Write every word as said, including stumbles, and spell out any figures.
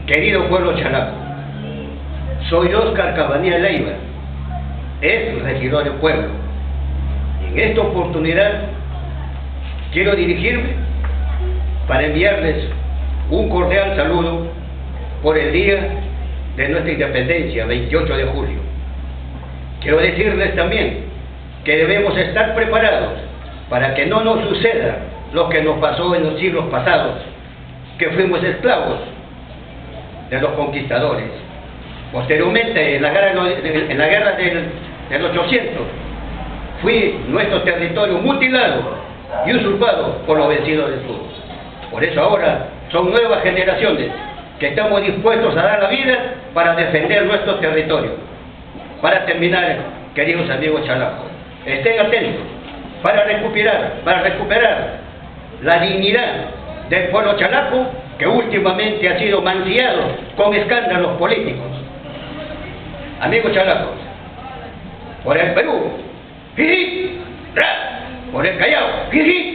Querido pueblo chalaco, soy Óscar Cabanilla Leiva, ex regidor del pueblo. En esta oportunidad quiero dirigirme para enviarles un cordial saludo por el día de nuestra independencia, veintiocho de julio. Quiero decirles también que debemos estar preparados para que no nos suceda lo que nos pasó en los siglos pasados, que fuimos esclavos de los conquistadores. Posteriormente, en la guerra, en la guerra del, del ochocientos, fue nuestro territorio mutilado y usurpado por los vencidos del sur. Por eso ahora son nuevas generaciones que estamos dispuestos a dar la vida para defender nuestro territorio. Para terminar, queridos amigos chalacos, estén atentos para recuperar, para recuperar la dignidad del pueblo chalaco, que últimamente ha sido mancillado con escándalos políticos. Amigos chalacos, por el Perú, jiji, ra, por el Callao, jiji,